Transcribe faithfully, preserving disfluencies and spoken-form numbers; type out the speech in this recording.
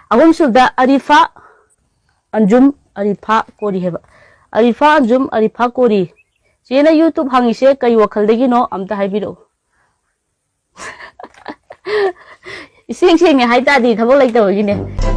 अहम सुबदा अरिफा अंजुम अरिफा कोरी है अरिफा अंजुम अरिफा कोरी चेना यूट्यूब हांगिसे कई वखलदगिनो अमता हाइबिरो इसिंग सिंग हाइतादी थबो लाइतबगिने